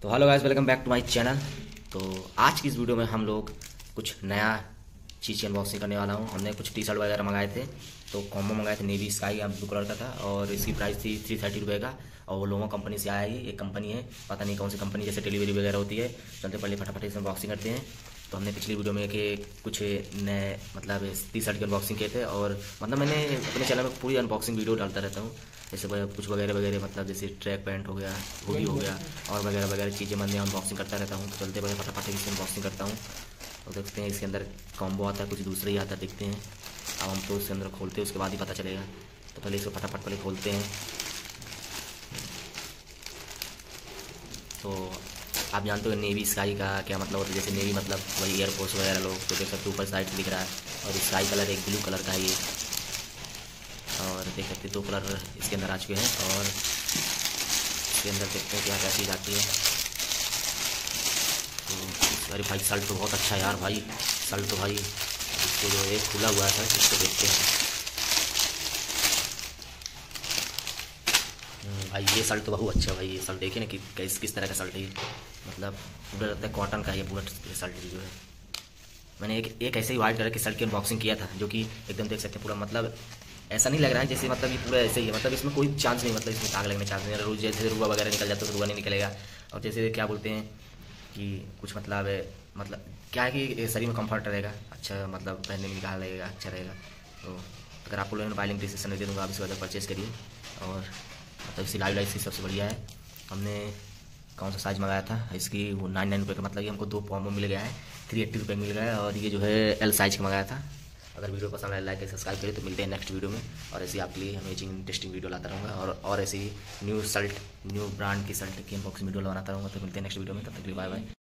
तो hello guys, welcome back to my channel. तो आज की इस वीडियो में हम लोग कुछ नया चीज़ की अनबॉक्सिंग करने वाला हूँ। हमने कुछ टी शर्ट वगैरह मंगाए थे, तो कॉम्बो मंगाए थे नेवी स्काई या ब्लू कलर का था और इसकी प्राइस थी 330 रुपये का। और वो लोमो कंपनी से आया है, एक कंपनी है, पता नहीं कौन सी कंपनी, जैसे डिलीवरी वगैरह होती है। चलते पहले फटाफट इसे अनबॉक्सिंग करते हैं। तो हमने पिछली वीडियो में कि कुछ नए मतलब टी शर्ट की अनबॉक्सिंग किए थे, और मतलब मैंने अपने चैनल में पूरी अनबॉक्सिंग वीडियो डालता रहता हूँ। जैसे कुछ वगैरह वगैरह, मतलब जैसे ट्रैक पैंट हो गया, हुडी हो गया, और वगैरह वगैरह चीज़ें मैं अनबॉक्सिंग करता रहता हूँ। तो चलते पहले फटाफट इसकी अनबॉक्सिंग करता हूँ। तो देखते हैं इसके अंदर कॉम्बो आता है, कुछ दूसरा ही आता है, देखते हैं। अब हम तो इसके अंदर खोलते हैं, उसके बाद ही पता चलेगा। तो पहले इसको फटाफट पहले खोलते हैं। तो आप जानते हो नेवी स्काई का क्या मतलब होता है। जैसे नेवी मतलब वही एयरफोर्स वगैरह लोग, तो देख सकते ऊपर साइड से दिख रहा है। और स्काई कलर एक ब्लू कलर का है ये, और देख सकते दो कलर इसके अंदर आ चुके हैं। और इसके अंदर देखते हैं क्या क्या चीज़ आती है। तो अरे भाई, शर्ट तो बहुत अच्छा है यार भाई। शर्ट तो भाई इसको जो है खुला हुआ है, इसको देखते हैं। भाई ये शर्ट तो बहुत अच्छा है भाई। ये शर्ट देखिए ना कि किस तरह का शर्ट है ये। मतलब पूरा लगता है कॉटन का है ये पूरा शर्ट जो है। मैंने एक ऐसे ही वाइट कलर की शर्ट की अनबॉक्सिंग किया था, जो कि एकदम देख सकते हैं पूरा, मतलब ऐसा नहीं लग रहा है जैसे मतलब ये पूरा ऐसे ही है। मतलब इसमें कोई चांस नहीं, मतलब इसमें दाग लगने चांस नहीं है। रोज जैसे रुआ वगैरह निकल जाता है तो रुआ नहीं निकलेगा। और जैसे क्या बोलते हैं कि कुछ मतलब क्या है कि शरीर में कंफर्ट रहेगा, अच्छा मतलब पहनने में निकाल लगेगा, अच्छा रहेगा। तो अगर आपको लोगों ने बाय लिंक डिस्क्रिप्शन में दे दूँगा, आप इस वजह परचेज़ करिए। और मतलब सिलाई विलाई इसकी सबसे बढ़िया है। हमने कौन सा साइज़ मंगाया था, इसकी वो 99 रुपये का, मतलब ये हमको 2 कॉम्बो मिल गया है, 380 रुपये मिल गया है। और ये जो है एल साइज़ का मंगाया था। अगर वीडियो पसंद आए लाइक सब्सक्राइब करिए। तो मिलते हैं नेक्स्ट वीडियो में, और ऐसे आपके लिए अमेजिंग इंटरेस्टिंग वीडियो लाता रहूँगा, और ऐसे ही न्यू ब्रांड की शर्ट की अनबॉक्सिंग वीडियो बनाता रहूँगा। तो मिलते हैं नेक्स्ट वीडियो में, तब तक के लिए बाय बाय।